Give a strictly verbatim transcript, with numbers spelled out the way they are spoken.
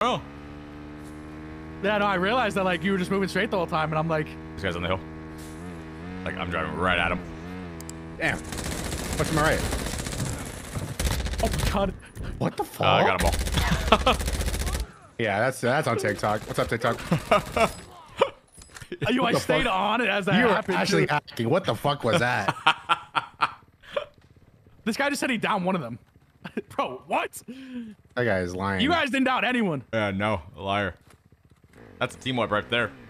Oh. Yeah, no, I realized that like you were just moving straight the whole time, and I'm like, this guy's on the hill. Like I'm driving right at him. Damn. What's to my right? oh my god. What the fuck? Uh, I got him all. Yeah, that's that's on TikTok. What's up, TikTok? You, I stayed fuck? on it as that you happened. You were actually too. hacking. What the fuck was that? This guy just said he downed one of them. Bro, what? That guy is lying. You guys didn't down anyone. Yeah, no, a liar. That's a team wipe right there.